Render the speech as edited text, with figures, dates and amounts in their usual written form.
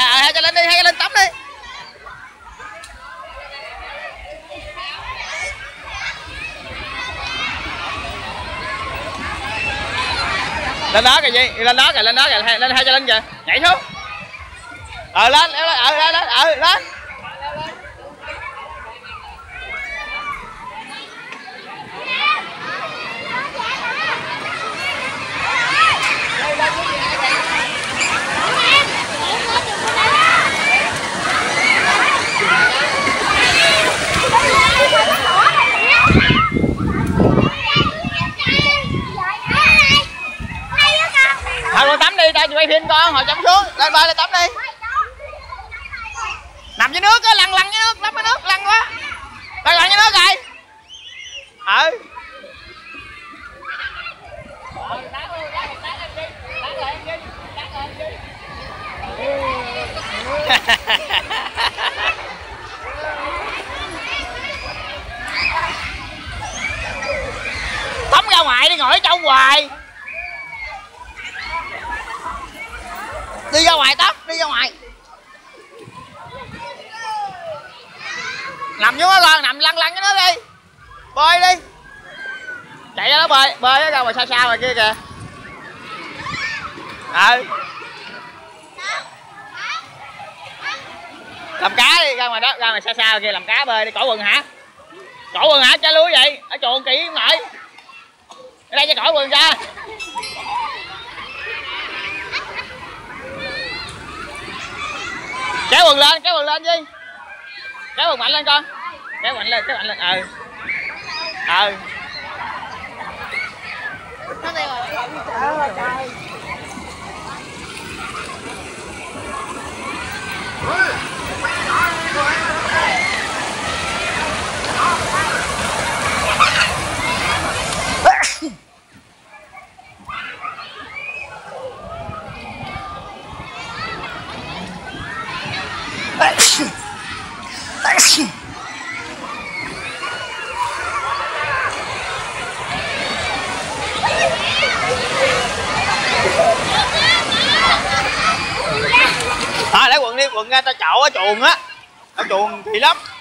kìa, hai cho lên đi, hai cho lên tắm đi. Lên đó kìa gì, lên đó kìa, lên hai cho lên kìa, nhảy xuống. Lên, lên. Thôi con tắm đi, tao quay phim con, hồi chấm xuống, lên bơi lên tắm đi. Nằm dưới nước á, lăn dưới nước, lăn dưới nước, lăn quá. Lăn dưới nước rồi. Tắm ra ngoài đi, ngồi ở trong hoài. Đi ra ngoài tắm, đi ra ngoài. Nằm xuống đó con, nằm lăn cái nó đi. Bơi đi. Chạy ra đó bơi ra ngoài xa ngoài kia kìa. Làm cá đi, ra ngoài đó, ra ngoài xa kia làm cá bơi đi. Cởi quần hả? Cởi quần hả? Trái lưới vậy. Ở chuồng kỹ không nổi. Ở đây cho cởi quần ra. Kéo quần lên Duy. Kéo quần mạnh lên con. Kéo mạnh lên. Nó đây rồi. Lấy quần đi, quần ra tao chậu ở chuồng á. Ở chuồng thì lắm.